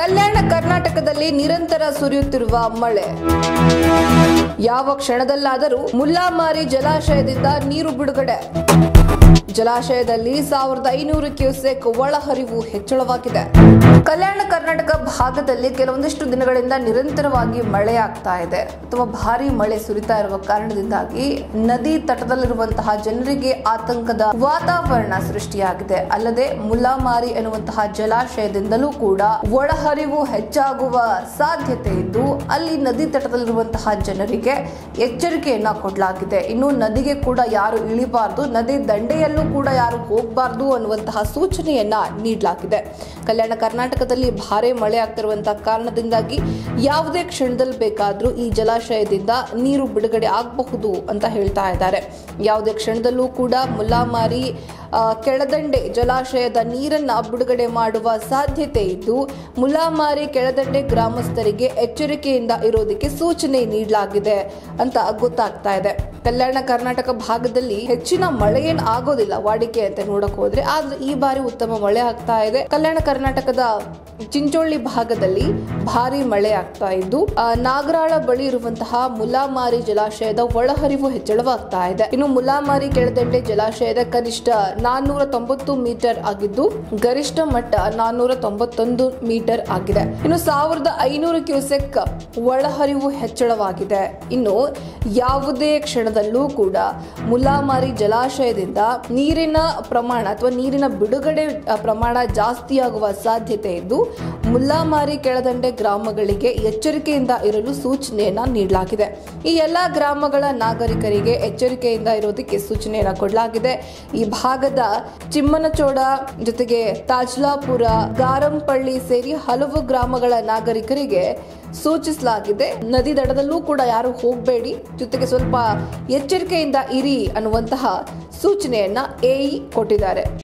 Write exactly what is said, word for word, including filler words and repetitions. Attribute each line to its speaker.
Speaker 1: ಕಲ್ಯಾಣ ಕರ್ನಾಟಕದಲ್ಲಿ ನಿರಂತರ ಸುರಿಯುತ್ತಿರುವ ಮಳೆ. ಯಾವ ಕ್ಷಣದಲ್ಲಾದರೂ ಮುಲ್ಲಾಮಾರಿ ಜಲಾಶಯದಿಂದ ನೀರು ಬಿಡುಗಡೆ. ಜಲಾಶಯದಲ್ಲಿ ಸಾವಿರದ ಐನೂರು ಕ್ಯೂಸೆಕ್ ಒಳಹರಿವು ಹೆಚ್ಚಳವಾಗಿದೆ. ಕಲ್ಯಾಣ ಕರ್ನಾಟಕ ಭಾಗದಲ್ಲಿ ಕೆಲವೊಂದಿಷ್ಟು ದಿನಗಳಿಂದ ನಿರಂತರವಾಗಿ ಮಳೆ ಆಗ್ತಾ ಇದೆ ಅಥವಾ ಭಾರಿ ಮಳೆ ಸುರಿತಾ ಇರುವ ಕಾರಣದಿಂದಾಗಿ ನದಿ ತಟದಲ್ಲಿರುವಂತಹ ಜನರಿಗೆ ಆತಂಕದ ವಾತಾವರಣ ಸೃಷ್ಟಿಯಾಗಿದೆ. ಅಲ್ಲದೆ ಮುಲ್ಲಾಮಾರಿ ಎನ್ನುವಂತಹ ಜಲಾಶಯದಿಂದಲೂ ಕೂಡ ಒಳಹರಿವು ಹೆಚ್ಚಾಗುವ ಸಾಧ್ಯತೆ ಇದ್ದು ಅಲ್ಲಿ ನದಿ ತಟದಲ್ಲಿರುವಂತಹ ಜನರಿಗೆ ಎಚ್ಚರಿಕೆಯನ್ನ ಕೊಡಲಾಗಿದೆ. ಇನ್ನು ನದಿಗೆ ಕೂಡ ಯಾರು ಇಳಿಬಾರದು, ನದಿ ದಂಡೆಯಲ್ಲೂ ಕೂಡ ಯಾರು ಹೋಗಬಾರದು ಅನ್ನುವಂತಹ ಸೂಚನೆಯನ್ನ ನೀಡಲಾಗಿದೆ. ಕಲ್ಯಾಣ ಕರ್ನಾಟಕದಲ್ಲಿ ಭಾರಿ ಮಳೆ ಆಗ್ತಿರುವಂತಹ ಕಾರಣದಿಂದಾಗಿ ಯಾವುದೇ ಕ್ಷಣದಲ್ಲಿ ಬೇಕಾದ್ರೂ ಈ ಜಲಾಶಯದಿಂದ ನೀರು ಬಿಡುಗಡೆ ಆಗಬಹುದು ಅಂತ ಹೇಳ್ತಾ ಇದ್ದಾರೆ. ಯಾವುದೇ ಕ್ಷಣದಲ್ಲೂ ಕೂಡ ಮುಲ್ಲಾಮಾರಿ ಕೆಳದಂಡೆ ಜಲಾಶಯದ ನೀರನ್ನ ಬಿಡುಗಡೆ ಮಾಡುವ ಸಾಧ್ಯತೆ ಇದ್ದು ಮುಲ್ಲಾಮಾರಿ ಕೆಳದಂಡೆ ಗ್ರಾಮಸ್ಥರಿಗೆ ಎಚ್ಚರಿಕೆಯಿಂದ ಇರೋದಕ್ಕೆ ಸೂಚನೆ ನೀಡಲಾಗಿದೆ ಅಂತ ಗೊತ್ತಾಗ್ತಾ ಇದೆ. ಕಲ್ಯಾಣ ಕರ್ನಾಟಕ ಭಾಗದಲ್ಲಿ ಹೆಚ್ಚಿನ ಮಳೆ ಏನ್ ಆಗೋದಿಲ್ಲ ವಾಡಿಕೆ ಅಂತ ನೋಡಕ್ ಹೋದ್ರೆ, ಆದ್ರೆ ಈ ಬಾರಿ ಉತ್ತಮ ಮಳೆ ಆಗ್ತಾ ಇದೆ. ಕಲ್ಯಾಣ ಕರ್ನಾಟಕದ ಚಿಂಚೋಳಿ ಭಾಗದಲ್ಲಿ ಭಾರಿ ಮಳೆ ಆಗ್ತಾ ಇದ್ದು ನಾಗರಾಳ ಬಳಿ ಇರುವಂತಹ ಮುಲ್ಲಾಮಾರಿ ಜಲಾಶಯದ ಒಳಹರಿವು ಹೆಚ್ಚಳವಾಗ್ತಾ ಇದೆ. ಇನ್ನು ಮುಲ್ಲಾಮಾರಿ ಕೆಳದಂಡೆ ಜಲಾಶಯದ ಕನಿಷ್ಠ ನಾನ್ನೂರ ತೊಂಬತ್ತು ಮೀಟರ್ ಆಗಿದ್ದು ಗರಿಷ್ಠ ಮಟ್ಟ ನಾನ್ನೂರ ತೊಂಬತ್ತೊಂದು ಮೀಟರ್ ಆಗಿದೆ. ಇನ್ನು ಸಾವಿರದ ಐನೂರು ಕ್ಯೂಸೆಕ್ ಒಳಹರಿವು ಹೆಚ್ಚಳವಾಗಿದೆ. ಇನ್ನು ಯಾವುದೇ ಕ್ಷಣದಲ್ಲೂ ಕೂಡ ಮುಲ್ಲಾಮಾರಿ ಜಲಾಶಯದಿಂದ ನೀರಿನ ಪ್ರಮಾಣ ಅಥವಾ ನೀರಿನ ಬಿಡುಗಡೆ ಪ್ರಮಾಣ ಜಾಸ್ತಿಯಾಗುವ ಸಾಧ್ಯತೆ ಇದ್ದು ಮುಲ್ಲಾಮಾರಿ ಕೆಳದಂಡೆ ಗ್ರಾಮಗಳಿಗೆ ಎಚ್ಚರಿಕೆಯಿಂದ ಇರಲು ಸೂಚನೆಯನ್ನ ನೀಡಲಾಗಿದೆ. ಈ ಎಲ್ಲಾ ಗ್ರಾಮಗಳ ನಾಗರಿಕರಿಗೆ ಎಚ್ಚರಿಕೆಯಿಂದ ಇರೋದಕ್ಕೆ ಸೂಚನೆಯನ್ನ ಕೊಡಲಾಗಿದೆ. ಈ ಭಾಗದ ಚಿಮ್ಮನಚೋಡ ಜೊತೆಗೆ ತಾಜ್ಲಾಪುರ, ಗಾರಂಪಳ್ಳಿ ಸೇರಿ ಹಲವು ಗ್ರಾಮಗಳ ನಾಗರಿಕರಿಗೆ ಸೂಚಿಸಲಾಗಿದೆ. ನದಿ ದಡದಲ್ಲೂ ಕೂಡ ಯಾರು ಹೋಗಬೇಡಿ, ಜೊತೆಗೆ ಸ್ವಲ್ಪ ಎಚ್ಚರಿಕೆಯಿಂದ ಇರಿ ಅನ್ನುವಂತಹ ಸೂಚನೆಯನ್ನ ಎಇ ಕೊಟ್ಟಿದ್ದಾರೆ.